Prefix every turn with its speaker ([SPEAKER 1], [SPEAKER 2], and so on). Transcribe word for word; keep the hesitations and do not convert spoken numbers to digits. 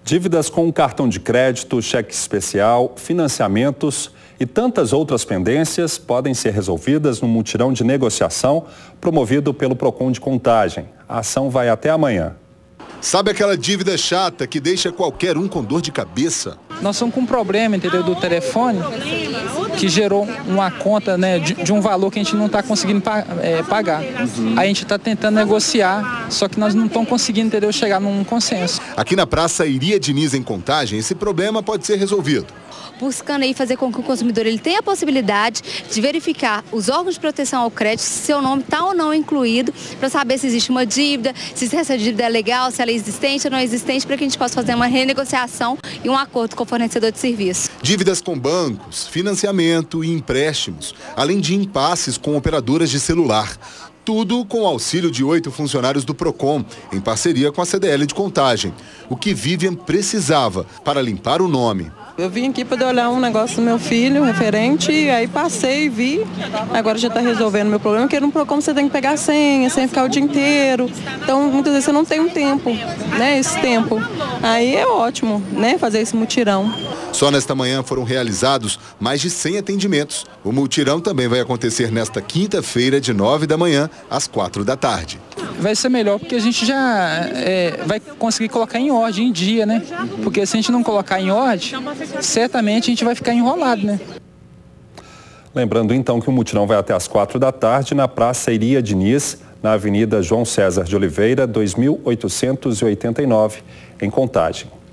[SPEAKER 1] Dívidas com cartão de crédito, cheque especial, financiamentos e tantas outras pendências podem ser resolvidas no mutirão de negociação promovido pelo Procon de Contagem. A ação vai até amanhã.
[SPEAKER 2] Sabe aquela dívida chata que deixa qualquer um com dor de cabeça?
[SPEAKER 3] Nós estamos com um problema, entendeu, do telefone, que gerou uma conta, né, de, de um valor que a gente não está conseguindo pa, é, pagar. Uhum. Aí a gente está tentando negociar, só que nós não estamos conseguindo, entendeu, chegar num consenso.
[SPEAKER 2] Aqui na Praça Iria Diniz, em Contagem, esse problema pode ser resolvido.
[SPEAKER 4] Buscando aí fazer com que o consumidor ele tenha a possibilidade de verificar os órgãos de proteção ao crédito, se seu nome está ou não incluído, para saber se existe uma dívida, se essa dívida é legal, se ela é existente ou não existente, para que a gente possa fazer uma renegociação e um acordo com o fornecedor de serviço.
[SPEAKER 2] Dívidas com bancos, financiamento e empréstimos, além de impasses com operadoras de celular. Tudo com o auxílio de oito funcionários do Procon, em parceria com a C D L de Contagem. O que Vivian precisava para limpar o nome.
[SPEAKER 5] Eu vim aqui para olhar um negócio do meu filho, referente, e aí passei e vi. Agora já está resolvendo o meu problema, porque no Procon você tem que pegar a senha, sem ficar o dia inteiro. Então, muitas vezes você não tem um tempo, né, esse tempo. Aí é ótimo, né, fazer esse mutirão.
[SPEAKER 2] Só nesta manhã foram realizados mais de cem atendimentos. O mutirão também vai acontecer nesta quinta-feira, de nove da manhã às quatro da tarde.
[SPEAKER 3] Vai ser melhor porque a gente já é, vai conseguir colocar em ordem, em dia, né? Porque se a gente não colocar em ordem, certamente a gente vai ficar enrolado, né?
[SPEAKER 1] Lembrando então que o mutirão vai até às quatro da tarde na Praça Iria Diniz, na Avenida João César de Oliveira, dois mil oitocentos e oitenta e nove, em Contagem.